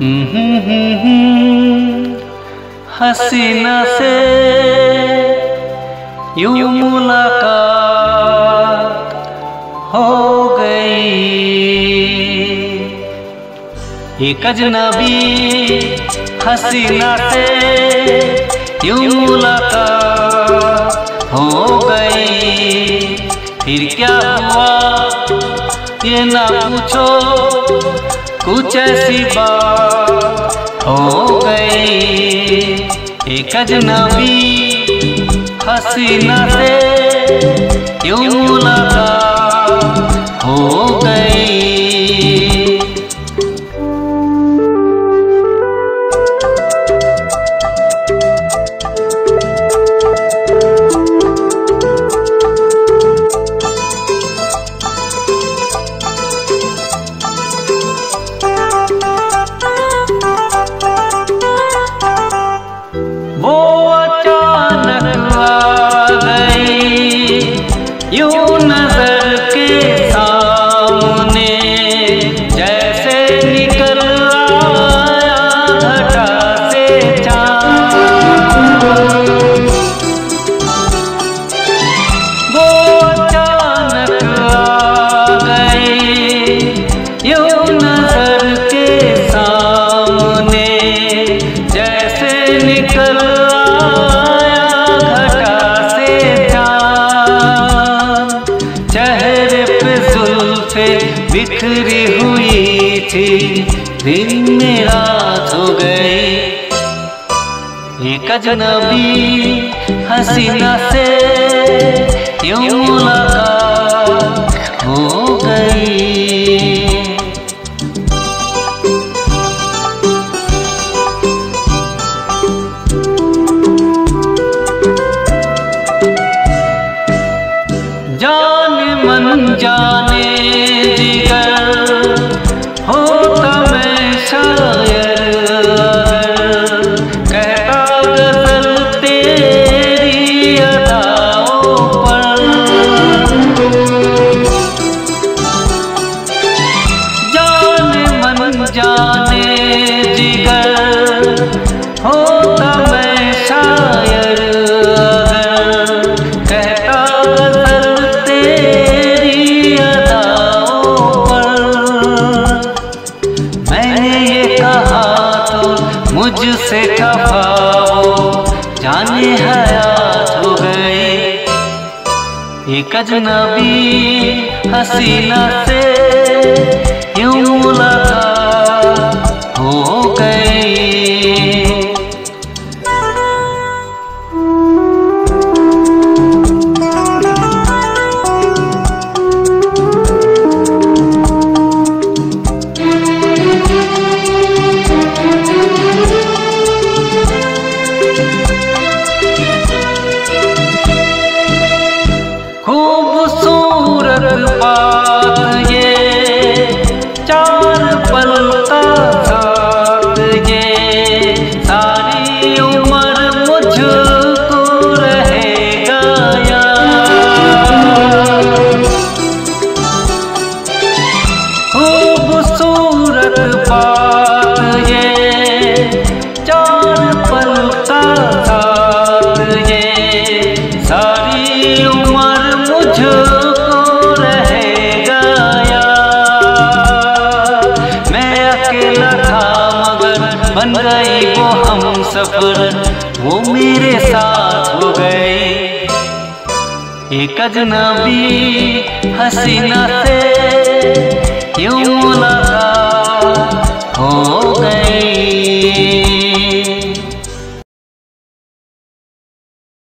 हसीना से यूं मुलाकात हो गई। एक अजनबी हसीना से यूं मुलाकात हो गई। फिर क्या हुआ ये ना पूछो, कुछ ऐसी बात हो गई। एक अजनबी हसीना से यूं मुलाकात हो गई। वो अचानक आ गई यूं नजर के सामने, जैसे निकल आया घटा से चाँद। वो अचानक आ गई यूं नजर के सामने, जैसे निकल बिखरी हुई थी, दिन में रात हो गई। एक अजनबी हसीना से यूं मुलाकात हो गई। जाने मन जाने जिगर होता मैं शायर, कहता गजल तेरी अदाओं पर। जाने मन जाने जिगर होता मैं शायर, कहता मुझसे खफा हो जाने हयात हो गई। एक अजनबी हसीना से यूं मुलाकात हो गई। खूबसूरत बात ये चार पल का साथ, ये सारी उम्र मुझको रहेगा याद। खूबसूरत बात ये चार पल का साथ, ये सारी उम्र मुझको रहेगा याद। मैं अकेला था मगर बन गई वो हम सफर, वो मेरे साथ हो गई। एक अजनबी हसीना से यूं मुलाकात